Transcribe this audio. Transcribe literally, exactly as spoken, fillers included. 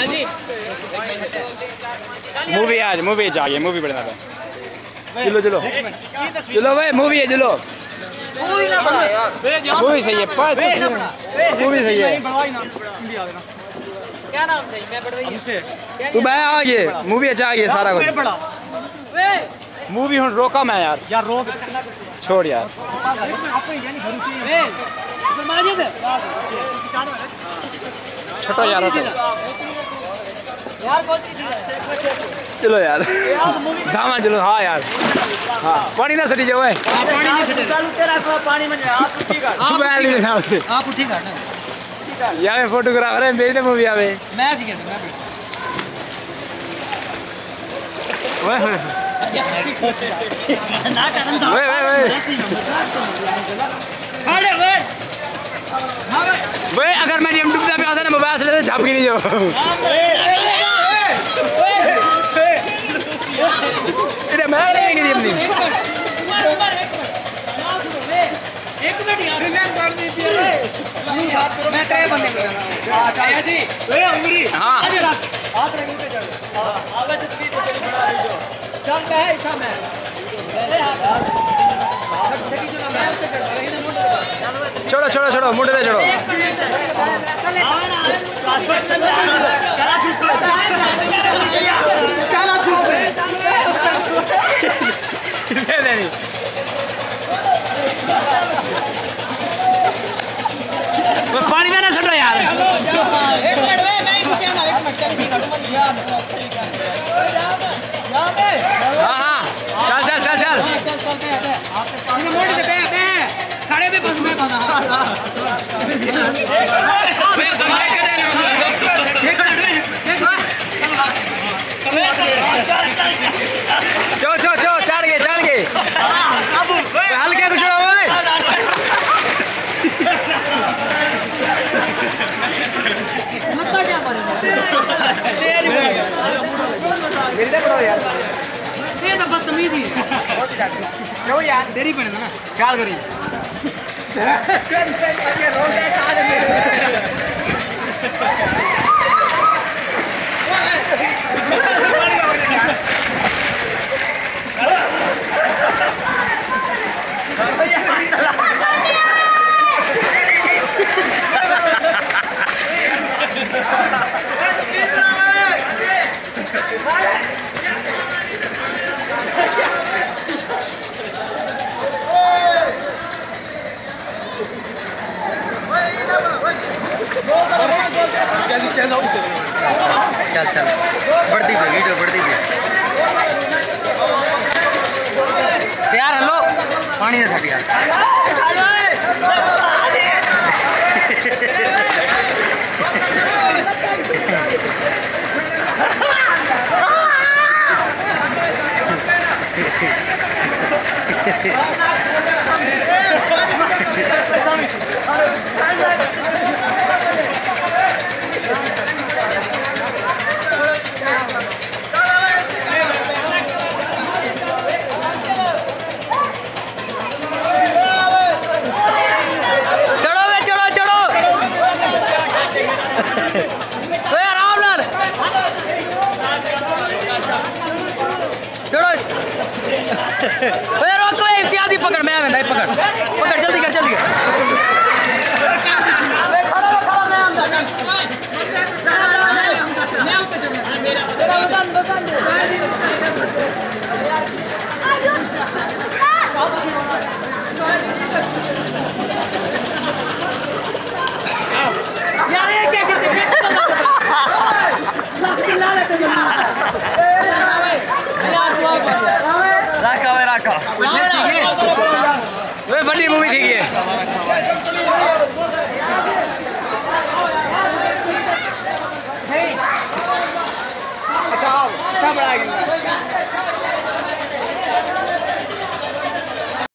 movie आज movie चाहिए movie बढ़ना था चलो चलो चलो भाई मूवी है चलो मूवी सही है मूवी सही है क्या नाम सही मैं बढ़वाई तू मैं आ गए मूवी अच्छा आ गई सारा कुछ मूवी हूँ रोका मैं यार यार रोक छोड़ यार छोटो यार चलो यार धामा चलो हाँ यार हाँ पानी ना सटी जाओ पानी नहीं सटे चालू तेरा पानी में आप उठी कर तू बैठ नहीं रहा आप उठी कर यार फोटोग्राफर है भेज दे मूवी आवे मैं सी कहता मैं ओए ओए ना करन था ओए ओए अरे ओए वे अगर मैं यूट्यूब पे आता ना मोबाइल से लेते छाप के नहीं जाओ इधर मैं नहीं की अपनी एक मिनट यार मैं कर दी थी मैं तेरे बंदे को आया जी ओए अंगड़ी हां हाथ हाथ रंगी पे चढ़ आवाज तस्वीर पे बना दीजो चल मैं है इतना मैं मेरे हाथ सकी जो मैं उससे चढ़ रही ना मुंडे छोड़ो छोड़ो छोड़ो मुंडे पे छोड़ो चला छूट ले नहीं वो पानी में ना छटो यार एक मिनट वे मैं नीचे ना एक मिनट चल ठीक है यार हां हां चल चल चल चल चल चल के आते आप पानी मोड़ दे पे पे खड़े पे बस में बना मैं दंगे कर देना एक मिनट चो चो चो चढ़ गए चढ़ गए हल्के को छोड़ो ओए मत क्या मारेगा मेरी तो करो यार ये तो बदतमीजी है क्यों यार तेरी पड़े ना क्या करी चल चल बढ़ती पे वीडियो बढ़ती पे यार हेलो पानी ना छट यार रोक इम्तियाजी पकड़ मैं पकड़ पकड़ जल्दी कर जल्दी कर यार ये क्या करते हैं राखा वे राखा वे बड़ी मूवी थी ये